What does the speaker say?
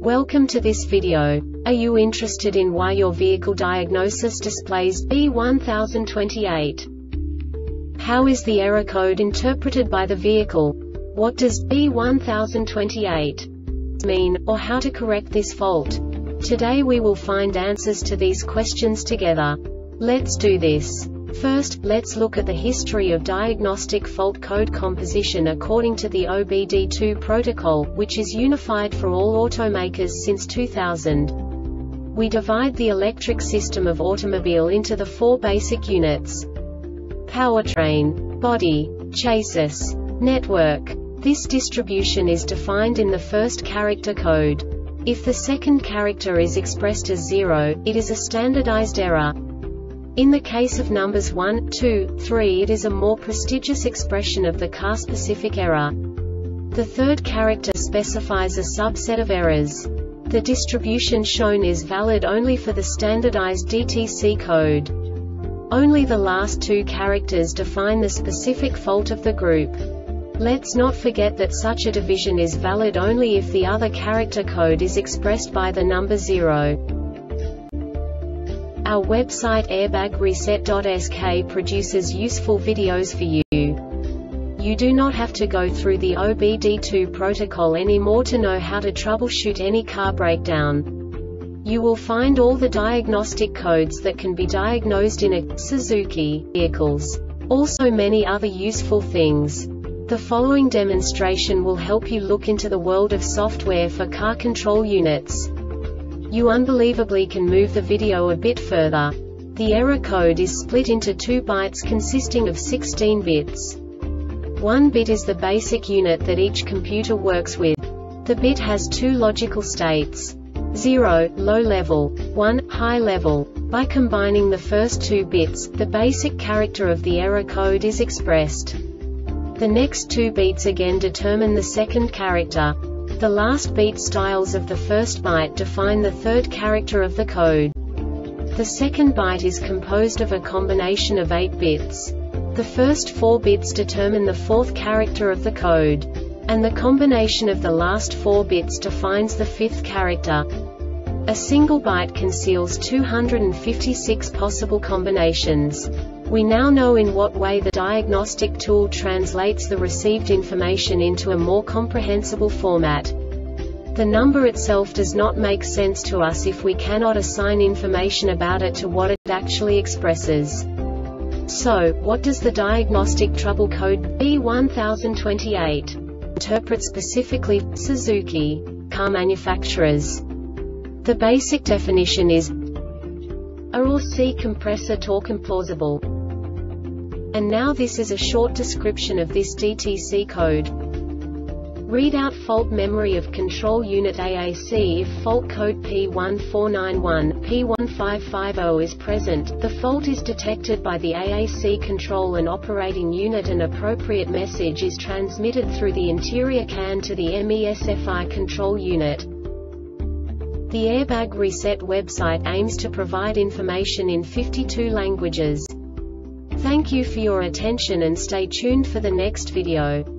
Welcome to this video. Are you interested in why your vehicle diagnosis displays B1028? How is the error code interpreted by the vehicle? What does B1028 mean, or how to correct this fault? Today we will find answers to these questions together. Let's do this. First, let's look at the history of diagnostic fault code composition according to the OBD2 protocol, which is unified for all automakers since 2000. We divide the electric system of automobile into the four basic units: powertrain, body, chassis, network. This distribution is defined in the first character code. If the second character is expressed as 0, it is a standardized error. In the case of numbers 1, 2, 3, it is a more prestigious expression of the car-specific error. The third character specifies a subset of errors. The distribution shown is valid only for the standardized DTC code. Only the last two characters define the specific fault of the group. Let's not forget that such a division is valid only if the other character code is expressed by the number 0. Our website airbagreset.sk produces useful videos for you. You do not have to go through the OBD2 protocol anymore to know how to troubleshoot any car breakdown. You will find all the diagnostic codes that can be diagnosed in a Suzuki vehicles. Also many other useful things. The following demonstration will help you look into the world of software for car control units. You unbelievably can move the video a bit further. The error code is split into 2 bytes consisting of 16 bits. 1 bit is the basic unit that each computer works with. The bit has 2 logical states: 0, low level, 1, high level. By combining the first 2 bits, the basic character of the error code is expressed. The next 2 beats again determine the second character. The last beat styles of the first byte define the third character of the code. The second byte is composed of a combination of 8 bits. The first 4 bits determine the fourth character of the code. And the combination of the last 4 bits defines the fifth character. A single byte conceals 256 possible combinations. We now know in what way the diagnostic tool translates the received information into a more comprehensible format. The number itself does not make sense to us if we cannot assign information about it to what it actually expresses. So, what does the diagnostic trouble code B1028 interpret specifically for Suzuki car manufacturers? The basic definition is A or C compressor torque implausible. And now this is a short description of this DTC code. Readout fault memory of control unit AAC. If fault code P1491, P1550 is present, the fault is detected by the AAC control and operating unit. An appropriate message is transmitted through the interior CAN to the MESFI control unit. The Airbag Reset website aims to provide information in 52 languages. Thank you for your attention and stay tuned for the next video.